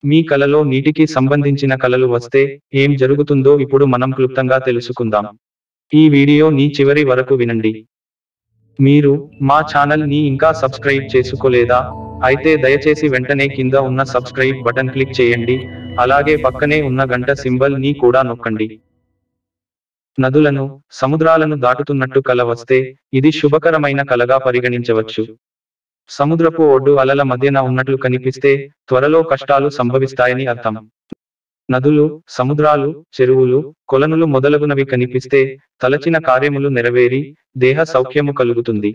మీ కలలో నీటికి సంబంధించిన కలలు వస్తే ఏం జరుగుతుందో ఇప్పుడు మనం క్లుప్తంగా తెలుసుకుందాం. ఈ వీడియోని చివరి వరకు వినండి. మీరు మా ఛానల్ ని ఇంకా సబ్స్క్రైబ్ చేసుకోలేదా? అయితే దయచేసి వెంటనే కింద ఉన్న సబ్స్క్రైబ్ బటన్ క్లిక్ చేయండి. అలాగే పక్కనే ఉన్న గంట సింబల్ ని కూడా నొక్కండి. నదులను, సముద్రాలను దాటుతున్నట్టు కల వస్తే ఇది శుభకరమైన కలగా పరిగణించవచ్చు. సముద్రపు ఒడ్డు అలల మధ్యన ఉన్నట్లు కనిపిస్తే త్వరలో కష్టాలు సంభవిస్తాయని అర్థం. నదులు, సముద్రాలు, చెరువులు, కొలనులు మొదలగునవి కనిపిస్తే తలచిన కార్యములు నెరవేరి దేహ సౌఖ్యము కలుగుతుంది.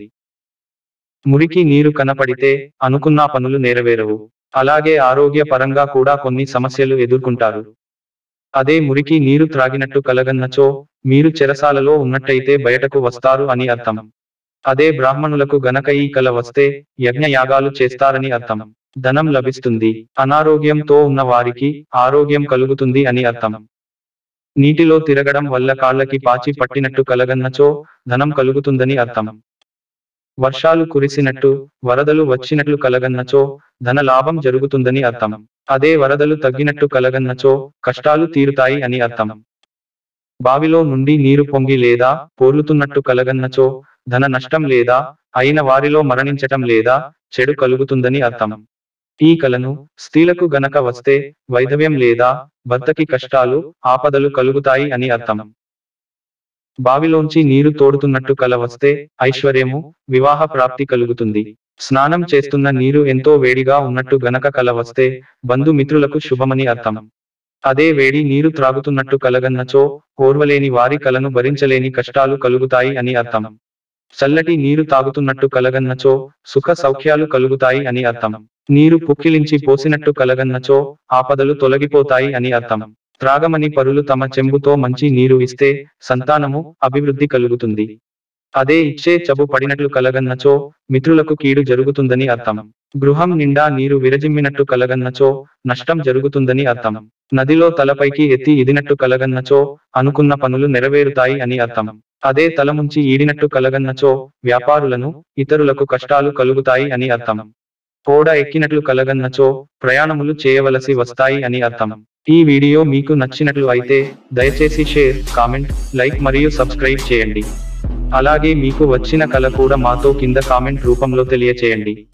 మురికి నీరు కనపడితే అనుకున్న పనులు నెరవేరవు. అలాగే ఆరోగ్య పరంగా కూడా కొన్ని సమస్యలు ఎదుర్కొంటారు. అదే మురికి నీరు త్రాగినట్టు కలగన్నచో మీరు చెరసాలలో ఉన్నట్టయితే బయటకు వస్తారు అని అర్థం. అదే బ్రాహ్మణులకు గనక ఈ కల వస్తే యజ్ఞయాగాలు చేస్తారని అర్థం. ధనం లభిస్తుంది. అనారోగ్యంతో ఉన్న వారికి ఆరోగ్యం కలుగుతుంది అని అర్థం. నీటిలో తిరగడం వల్ల కాళ్ళకి పాచి పట్టినట్టు కలగన్నచో ధనం కలుగుతుందని అర్థం. వర్షాలు కురిసినట్టు, వరదలు వచ్చినట్లు కలగన్నచో ధన లాభం జరుగుతుందని అర్థం. అదే వరదలు తగ్గినట్టు కలగన్నచో కష్టాలు తీరుతాయి అని అర్థం. బావిలో నుండి నీరు పొంగి లేదా పోర్లుతున్నట్టు కలగన్నచో ధన నష్టం లేదా అయిన వారిలో మరణించటం లేదా చెడు కలుగుతుందని అర్థం. ఈ కలను స్త్రీలకు గనక వస్తే వైధవ్యం లేదా భర్తకి కష్టాలు, ఆపదలు కలుగుతాయి అని అర్థం. బావిలోంచి నీరు తోడుతున్నట్టు కల వస్తే ఐశ్వర్యము, వివాహ ప్రాప్తి కలుగుతుంది. స్నానం చేస్తున్న నీరు ఎంతో వేడిగా ఉన్నట్టు గనక కల వస్తే బంధుమిత్రులకు శుభమని అర్థం. అదే వేడి నీరు త్రాగుతున్నట్టు కలగన్నచో ఓర్వలేని వారి కలను భరించలేని కష్టాలు కలుగుతాయి అని అర్థం. చల్లటి నీరు తాగుతున్నట్టు కలగన్నచో సుఖ సౌఖ్యాలు కలుగుతాయి అని అర్థం. నీరు పుక్కిలించి పోసినట్టు కలగన్నచో ఆపదలు తొలగిపోతాయి అని అర్థం. త్రాగమని పరులు తమ చెంబుతో మంచి నీరు ఇస్తే సంతానము, అభివృద్ధి కలుగుతుంది. అదే ఇచ్చే చబు పడినట్లు కలగన్నచో మిత్రులకు కీడు జరుగుతుందని అర్థం. గృహం నిండా నీరు విరజిమ్మినట్టు కలగన్నచో నష్టం జరుగుతుందని అర్థం. నదిలో తలపైకి ఎత్తి ఇదినట్టు కలగన్నచో అనుకున్న పనులు నెరవేరుతాయి అని అర్థం. అదే తలముంచి ఈడినట్టు కలగన్నచో వ్యాపారులను, ఇతరులకు కష్టాలు కలుగుతాయి అని అర్థం. ఓడ ఎక్కినట్లు కలగన్నచో ప్రయాణములు చేయవలసి వస్తాయి అని అర్థం. ఈ వీడియో మీకు నచ్చినట్లు అయితే దయచేసి షేర్, కామెంట్, లైక్ మరియు సబ్స్క్రైబ్ చేయండి. అలాగే మీకు వచ్చిన కల కూడా మాతో కింద కామెంట్ రూపంలో తెలియచేయండి.